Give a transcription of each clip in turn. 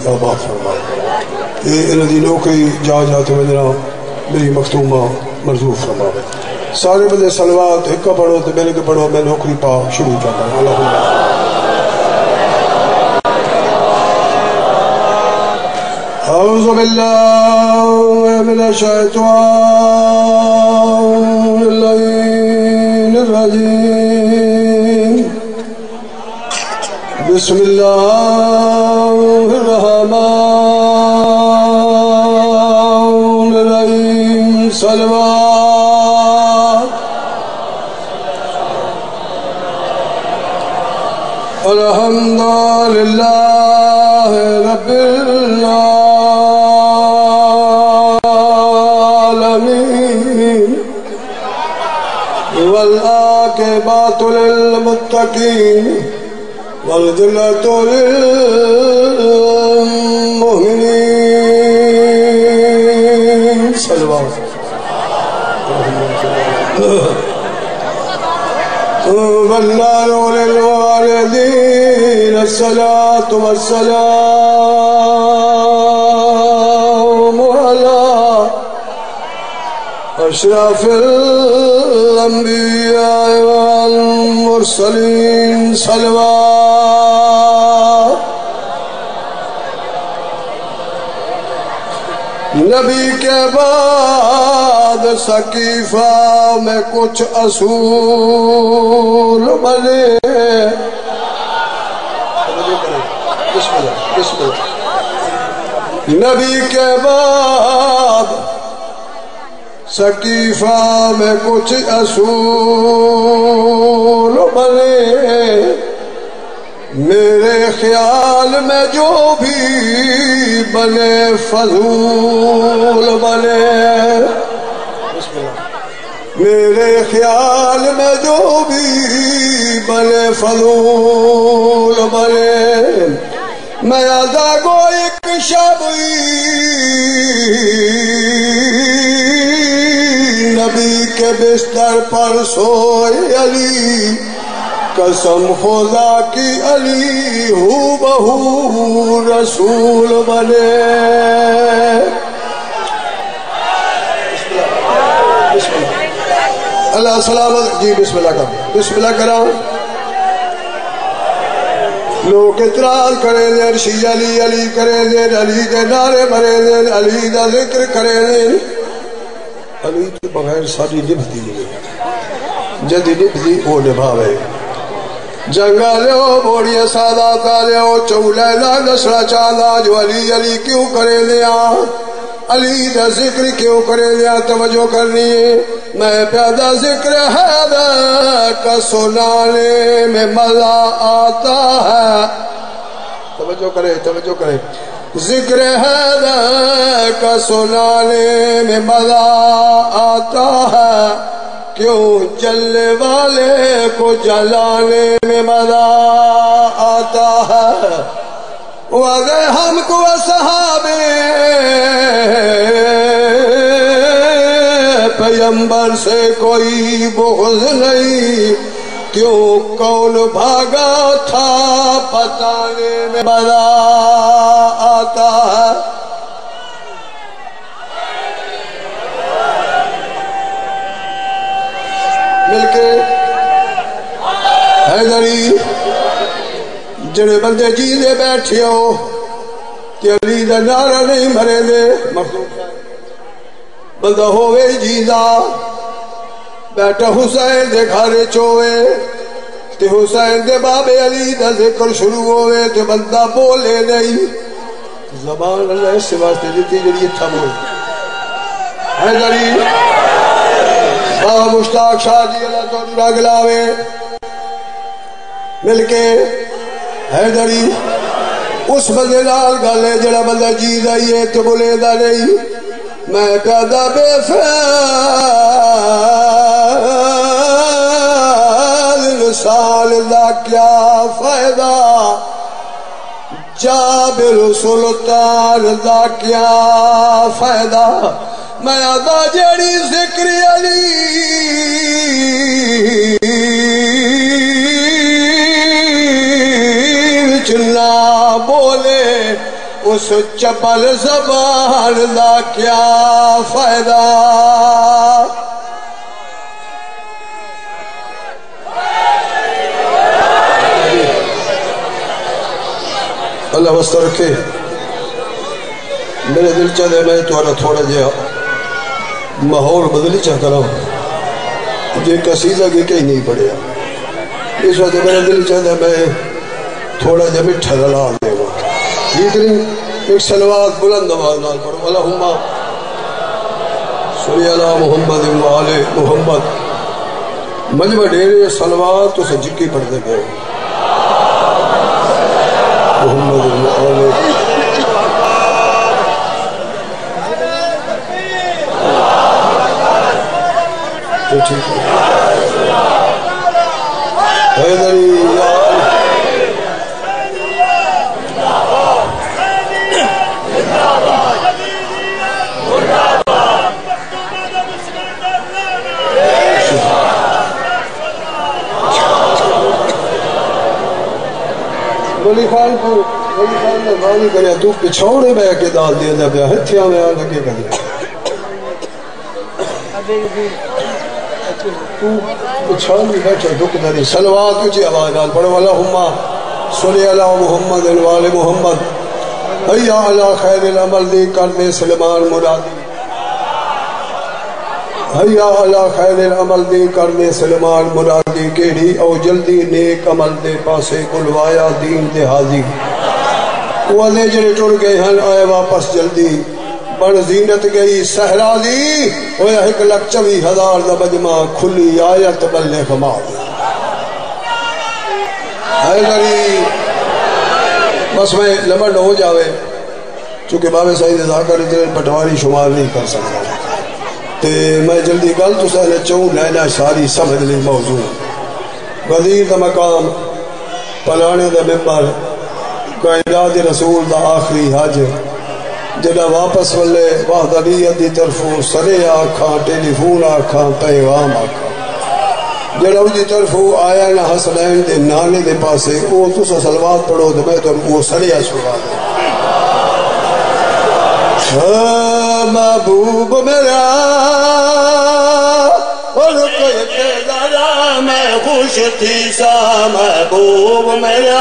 آباد فرمائے. انہوں دی نوکری جا تو وجنا میری مختومہ مرزوق فرمائے. سارے بندے صلوات ایک پڑھو تو میرے کے پڑھو میں نوکری پا شروع کرنا. اللہم اعوذ باللہ من الشیطان الرجیم. بسم اللہ الرحمن الرحیم. صلوات الحمد للہ رب العالمین والعاقبۃ للمتقین والجنة للمؤمنين. صلوات والنار للوالدين. الصلاة والسلام على أشرف الأنبياء والمرسلين. صلوات نبی کے بعد ثقیفہ میں کچھ اصول بنے. نبی کے بعد ثقیفہ میں کچھ اصول بنے. میرے خیال میں جو بھی بنے فضول بنے. میرے خیال میں جو بھی بنے فضول بنے. میں ادا کو ایک شبی نبی کے بستر پر سوئے علی. قسم خدا کی علی ہو بہو رسول بنے. اللہ سلامت جی. بسم اللہ کرو. بسم اللہ کرو. لوگ اعتراض کریں دے عرشی علی علی کریں دے. علی کے نعرے مرے دے. علی دا ذکر کریں دے. علی تو بغیر ساری نبھتی جدی نبھتی وہ نبھاوے. جنگا لیو بوڑی سادات لیو چولے لا نسرا چالا جو علی علی کیوں کرے لیا. علی دا ذکر کیوں کرے لیا. توجہ کرنی ہے. میں پیدا ذکر حیدر کا سنانے میں مزہ آتا ہے. توجہ کرے توجہ کرے. ذکر حیدر کا سنانے میں مزہ آتا ہے. کیوں جلنے والے کو جلانے میں مزہ آتا ہے. وَأَذَيْ ہم کو صحابے پیغمبر سے کوئی بغض نہیں. کیوں کون بھاگا تھا بتانے میں مزہ آتا ہے. مل کے حیدری جڑے بندے جی دے بیٹھے ہو کہ علی دا نعرہ نہیں مرے دے. بندہ ہوئے جیدہ بیٹھا حسین دے گھارے چوئے تے حسین دے بابے علی دا ذکر شروع ہوئے تے بندہ بولے نہیں. زبان اللہ اس سے واسطے دیتی جڑی تھا بولے. حیدری بابا مشتاق شاہ جی اللہ تو جڑا گلاوے مل کے. حیدری اس بندے لال گالے جڑا بندہ جیز آئیے تو بولے دا نہیں. میں پیدا بے فعل سال دا کیا فائدہ. جابر سلطان دا کیا فائدہ. میں ادا جڑی ذکر علی چنا بولے اس چپل زبان دا کیا فائدہ اللہ واسطہ رکھے میرے دل چاہتے میں تھوڑا جہا ماحول بدلی چاہتا رہا جی قصیدہ کی کہیں نہیں پڑھیا اس وقت میرے دل چاہتا میں تھوڑا جہا مٹھا رلا دے گا ٹھیک نہیں ایک صلوات بلند آواز نال پڑھو اللہم صلی علی محمد و آل محمد مجمع ڈیرے صلوات تو سے جکی پڑھتے گئے محمد و آل تو ٹھیک ہے حیدری یا ولی خان نے غانی کریا تو پچھوڑے بے کے دال دیا جا پیا ہتھیاں میں آ لگے کریا تو پچھوڑ بھی بیٹھے دکھ داری صلوات اچھی آواز نال پڑھو اللہم صلی علی محمد و آل محمد حیا علی خیر العمل دی کرنے سلمان مرادی حیا علی خیر العمل دی کرنے سلمان مرادی کیڑی او جلدی نیک عمل دے پاسے کلوایا دین دے حاضی وہ دے جڑے ٹر گئے ہیں آئے واپس جلدی بڑھ زینت گئی صحرا دی ہویا 1,24,000 دا مجمع کھلی آیت بلغ ما حیدری بس میں لمن ہو جاوے چونکہ بابے سعید ذاکر اتنے پٹواری شمار نہیں کر سکتا تے میں جلدی گل تو سہلے چون لینا ساری سمجھ لی موضوع وزیر دا مقام پلانے دا ممبر قائداد رسول دا آخری حج جڑا واپس والے وحدانیت دی طرفوں سرے آکھاں ٹیلی فون آکھاں پیغام آکھاں جڑا اس دی طرفوں آیا نا حسنین دے نانے دے پاسے او تسا سلوات پڑھو دے میں تو وہ سرے آسوا دے محبوب میرا اور کوئی تیرا میں خوش تھی سا محبوب میرا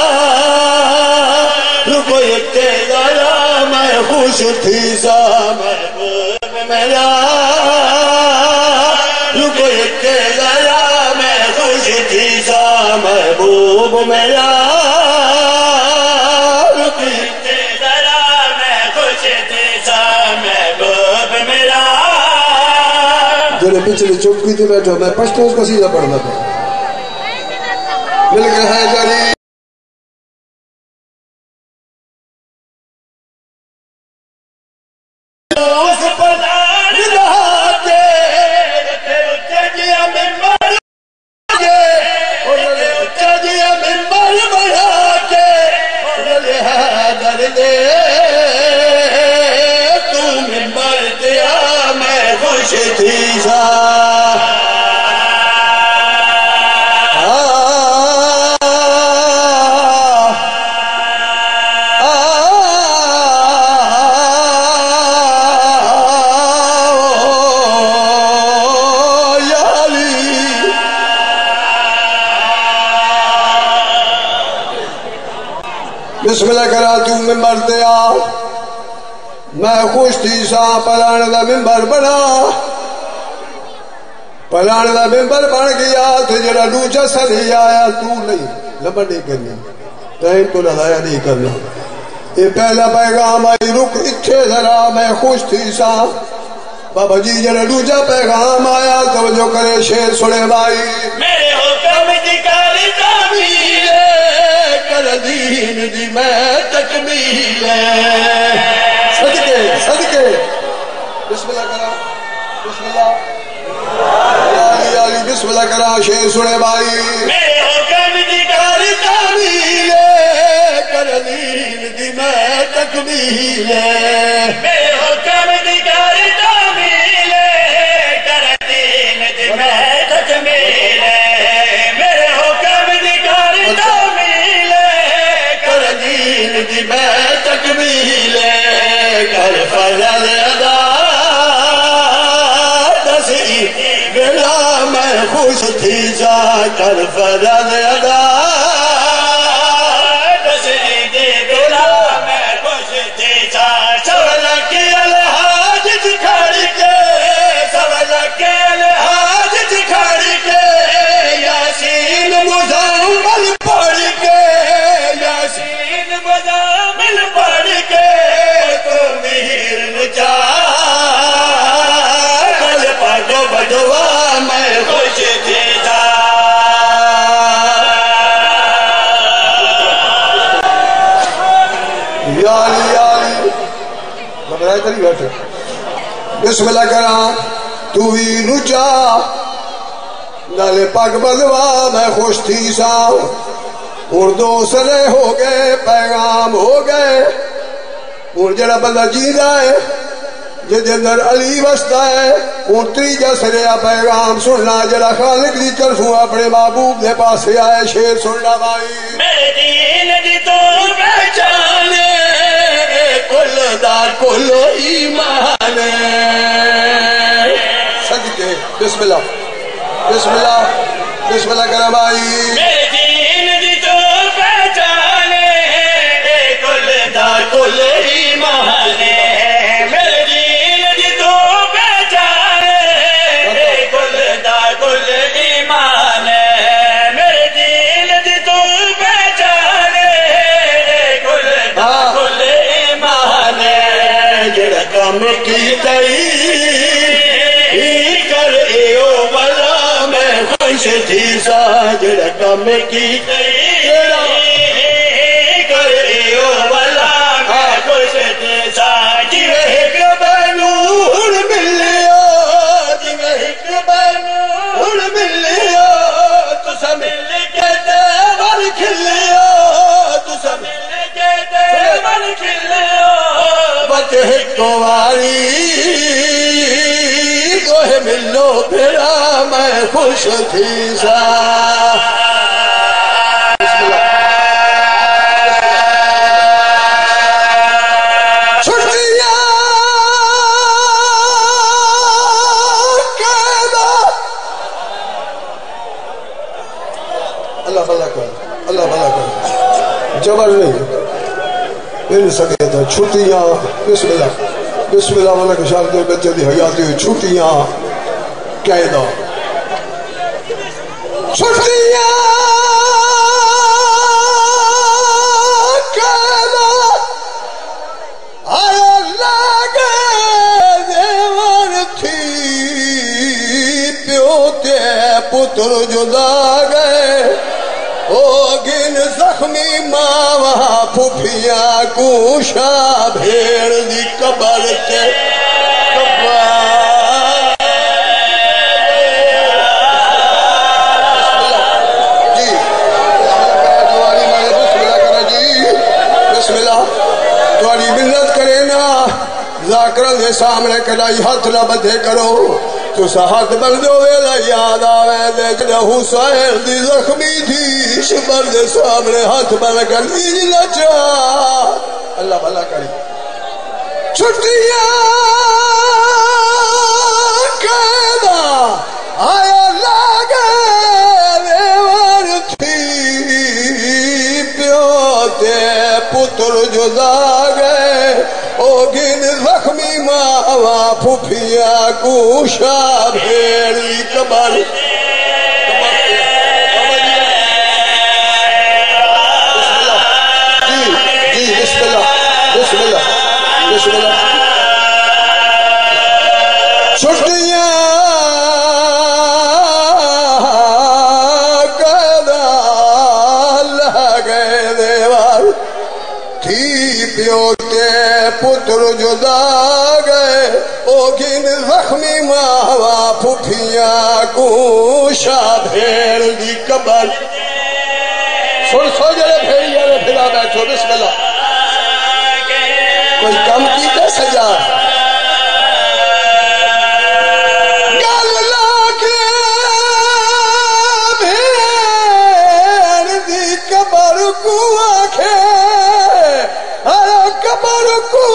کوئی تیرا میں خوش تھی سا محبوب میرا کوئی تیرا میں خوش تھی سا محبوب میرا جنہیں پچھلے چپکی تھی بیٹھو میں پشتوں اس کا سیدھا پڑھنا تھا مل کے ہے جاری بسم اللہ کرا تو ممبر دیا میں خوش تھی سا پلانے دا ممبر بنا پلانے دا ممبر بن گیا تھے جڑا دوجہ سری آیا تو نہیں لمبا نہیں کرنا ٹائم تو لڑایا نہیں کرنا یہ پہلا پیغام آئی رک اتھے ذرا میں خوش تھی سا بابا جی جڑا دوجہ پیغام آیا توجہ کرے شیر سنے بھائی میرے حکم دی کاری تعمیر کر دین دی میں تکمیل صدقے صدقے بسم اللہ کرا بسم اللہ علی بسم اللہ کرا شیر سنے بھائی میرے حکم دی کاری تعمیر کر دین دی میں تکمیل میرے حکم دی کاری تعمیر کر دین دی میں تکمیل میرے حکم دی کاری تعمیر کر دین دی میں تکمیل ہر فرض ادا بسم اللہ کرام تو ہی نچا نالے پاک بدوا میں خوش تھی سا اردو سرے ہو گئے پیغام ہو گئے اور جڑا بندہ جیدہ ہے جد اندر علی وستا ہے اور تریجہ سریا پیغام سننا جڑا خالق دی طرفوں اپنے محبوب دے پاس سے آئے شیر سننا بھائی میرے دین دی تو پہچانے کل دا کل ایمان صدقے بسم اللہ بسم اللہ بسم اللہ کرم بھائی میرے دین دی تو پہچانے کل دا کل ایمان میرے دین دی تو پہچانے کل دا کل ایمان میرے دین دی تو پہچانے کل دا کل ایمان جڑا کام کی تئی کر ایو بلا میں خوش تھی سا جڑا کام کی کر ایو بلا میں خوش تھی سا جوے ایک بنور ملیا جوے ایک بنور ملیا تسا مل کے دیوار کھلیا تسا مل کے دیوار کھلیا بچ کواری کوہ ملو پھرا میں خوش تھی سا چھٹیاں قیدہ اللہ بھلا کر اللہ بھلا کر جبر نہیں مل سکے تھا چھٹیاں بسم اللہ والا کے شاہد بچے دی حیاتی ہوئی چھٹیاں قیدہ چھٹیاں قیدہ آیا لگے دیوار تھی پیوتے پتر جدا گئے او گن زخمی ماں پھوپھیاں کوشا بھیڑ دی قبر کے بسم اللہ تھوڑی منت کرے نا ذاکرہ دے سامنے کڑائی ہاتھ نہ بدھے کرو تو سہات بندو ویلا یاد آوے دے جنہ حسین دی زخمی تھی شبر دے سامنے ہاتھ بنا کر لیجی لچا اللہ بھلا کری چھٹیاں قیدہ آیا لگے دیوار تھی پیوتے پتر جدا گئے او گن زخمی ماں پھوپھیاں کوشا بھیڑی قبر جی بسم اللہ بسم اللہ بسم اللہ چھٹیاں قیدہ لگے دیوار تھی پیوتے پتر جدا گئے او گن زخمی ماں پھوپھیاں کوشا بھیڑ دی قبر سو جڑے بھیڑیاں نے پھرا بیٹھو بسم اللہ کوئی کم کی تے سجا گل لاکے بھیڑ دی قبر کو آکھے قبر کو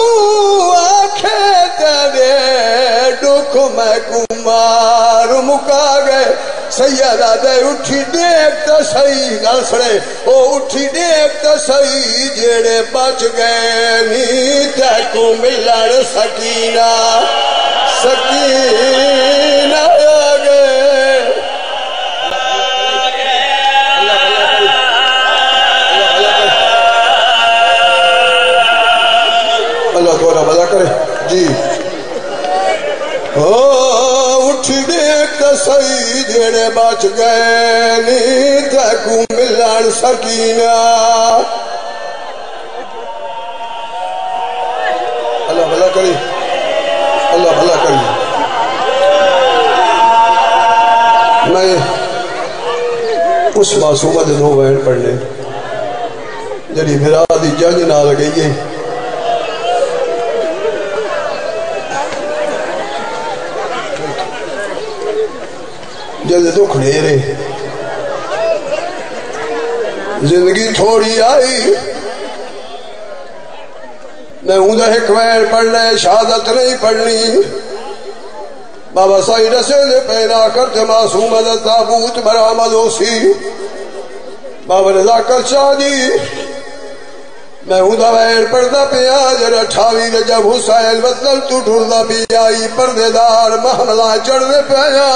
آنکھیں تیرے ڈکھ میں کمار مکا گئے سیدہ دے اٹھی دیکھ تا سہی گل سنے او اٹھی دیکھ تا سہی جیڑے بچ گئے نی تے کو ملن سکینہ سکینہ آ گئے اللہ دوبارہ بھلا کرے جی اٹھی دیکھ تا سہی جیڑے بچ گئے نی تے کو ملن سکینہ اللہ بھلا کرے اللہ بھلا کرے میں اس معصومہ دے نو وین پڑھنے جڑی میرا دی جنگ نہ لگئی ہے جد دکھ لے رہے زندگی تھوڑی آئی میں اوندا ایک وین پڑھنے شہادت نہیں پڑھنی بابا سائی رسے دے پیدا کرتے معصوم دا تابوت برآمد ہو سی بابا رضا کر شاہ دی میں اوندا وین پڑھدا پیا جر 28 رجب حسین وطن تو ٹھردا پیا ای پردے دار محملہ چڑھنے پیا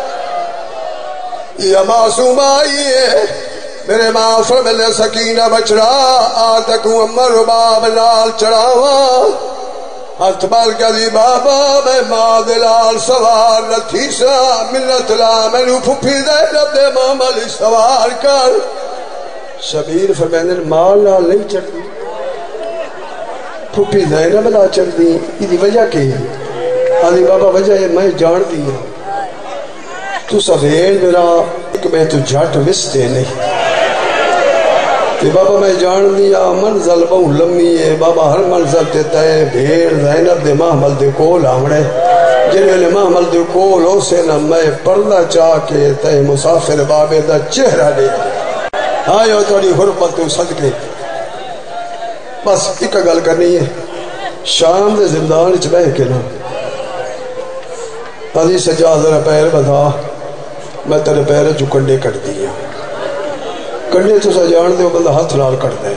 یہ معصوم آئی ہے میرے معصوم نے سکینہ بچڑا آتکوں امر باب لال چڑھاواں ہاتھ بال کری بابا میں ماں دلال سوار نتھی سا ملت لا میں نو پھپھی دے رب دے معامل سوار کر شبیر فرمیندر مال نال نہیں چڑھ دی پھپھی دے رب لا چڑھ دی یہ وجہ کی ہے آدھی بابا وجہ ہے میں جان دی ہے تو سویر میرا ایک میں تو جھٹ وستے نہیں کہ بابا میں جان دیا منزل بہو لمی ہے بابا ہر منزل تے تے بھیڑ زینب دے محمل دے کول آمڑے جنہوں نے محمل دے کول ہو سے نہ میں پردہ چاہ کے تے مسافر بابے دا چہرہ دے آئیو توڑی حرمت تو صدقے بس ایک گل کرنی ہے شام دے زندان اچ بہ کے نا پذی سجا ذرا پیر بدا میں تیرے پیر جو کنڈے کٹ دیا کنڈے تو سا جان دے بندہ ہاتھ نال کٹ دے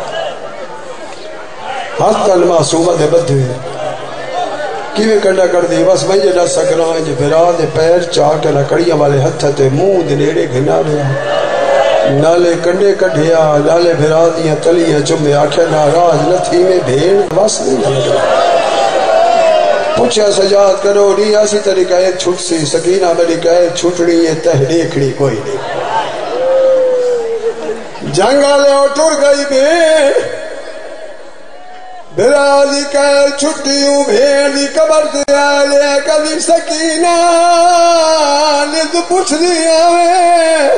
ہاتھ تل معصومہ دے بدھے کیویں کنڈا کٹ دی بس میں جے نہ سکران جے پھرا دے پیر چاہ کے نہ کڑیاں والے ہتھ تے منہ دے نیڑے گھنا رہا نالے کنڈے کٹھیا نالے پھرا دیاں تلیاں چمے آکھے ناراض نہ تھی میں بھیڑ بس نہیں لگا پوچھا سجاد کرو نہیں ایسی طریقہ ہے چھٹ سی سکینہ میری کہے چھٹنی ہے تہ دیکھنی کوئی نہیں جنگلے اٹھر گئی بھیڑ برادی کہے چھٹی ہوں بھیڑ دی قبر سے آلے کبھی سکینہ نز پوچھ دیا میں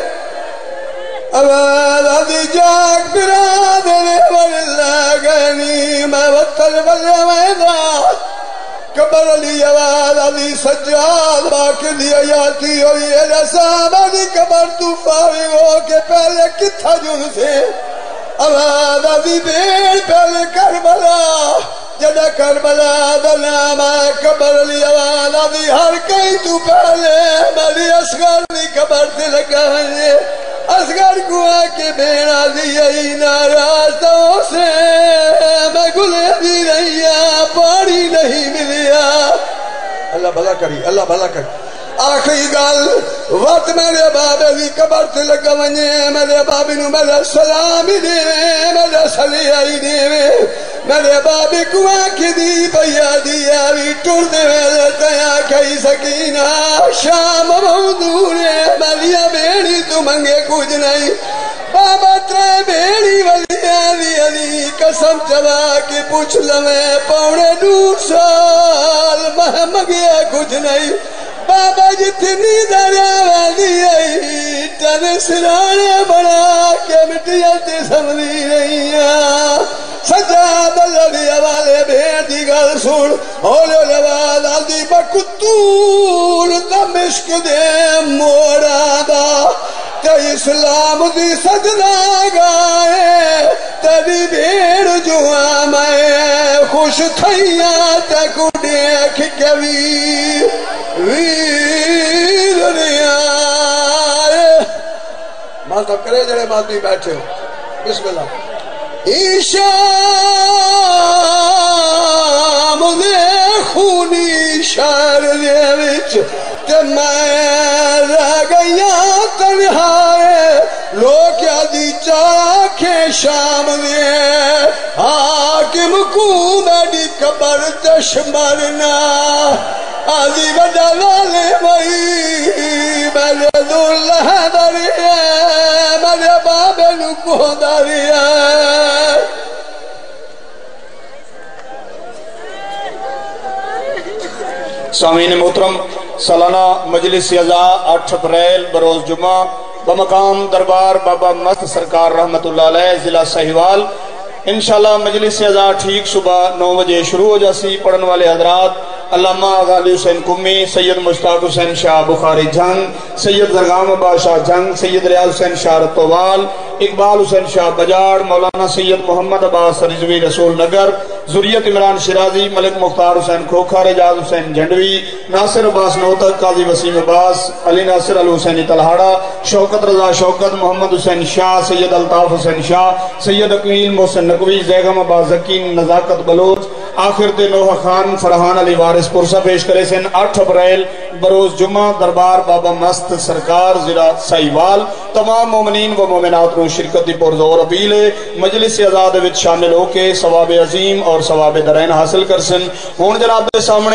آبادی جاگ برادر واللہ گنی میں وطن واللہ میدان قبر علی آباد علی سجاد باقی دی آیاتی ہوئی ہے رسام علی قبر تو فارغ ہو کے پہلے کتھا جن سے آباد علی بیڑ پہلے کربلا جدہ کربلا دنام قبر علی آباد علی ہر کئی تو پہلے ملی اصغر دی قبر سے لگا ہے اصغر کو آکے بیڑا دی ناراض تو سے میں گلے دی رہیا پانی نہیں ملیا اللہ بھلا کری اللہ بھلا کری آخری گل وقت میرے بابے دی قبر تے لگا ونجے میرے بابے نو میرے سلامی دے میرے سلیائی دے میرے بابے کو آنکھ دی پیا دیا بھی ٹور دے میرے تیا کئی سکینہ شام بہت دور ہے ملیا بیڑی تو منگے کچھ نہیں بابا ترے بیڑی ولیاں دی علی قسم چلا کے پوچھ لمیں پونے 2 سال مہمگیا کچھ نہیں بابا جتنی دریا والی آئی تن سرانے بڑا کے مٹیاں تے سمجھی رہی سجاد اللہ والے بھیڑ دی گل سن ہولے لواد آدھی بکتول دمشق دے مورا دا تے اسلام دی سجدہ گائے تیری بھیڑ جو میں خوش تھیاں تے کو دیکھ کے ویر دنیا کرے جڑے مادی بیٹھے ہو بسم اللہ شام دے خونی شہر دے وچ تے میں رہ گیا تنہائے لوگ دی چاکھے شام دے حاکم کو میری قبر تشمرنا آزی وڈا والے بھائی میرے دلہ دریا میرے بابے نکو دریا سامعین محترم سالانہ مجلس اعزا 8 اپریل بروز جمعہ بمقام دربار بابا مست سرکار رحمت اللہ علیہ ضلع سہیوال انشاءاللہ مجلس اعزا ٹھیک صبح 9 بجے شروع ہو جاسی پڑھن والے حضرات علامہ غالی حسین کمی سید مشتاق حسین شاہ بخاری جنگ سید زرگام بادشاہ جنگ سید ریاض حسین شاہ رتوال اقبال حسین شاہ بجاڑ مولانا سید محمد عباس رضوی رسول نگر ذریت عمران شرازی ملک مختار حسین کھوکھر اعجاز حسین جھنڈوی ناصر عباس نوتک قاضی وسیم عباس علی ناصر الحسینی تلہاڑا شوکت رضا شوکت محمد حسین شاہ سید الطاف حسین شاہ سید اقلیل محسن نقوی زیغم عباس زکین نزاکت بلوچ آخر نوح خان فرحان علی وارث پرسہ پیش کرے سن 8 اپریل بروز جمعہ دربار بابا مست سرکار ضلع سہیوال تمام مومنین و مومنات رو شرکت دی پرزور اپیل ہے مجلس آزاد وچ شامل ہو کے ثواب عظیم اور ثواب درین حاصل کر سن ہون جناب دے سامنے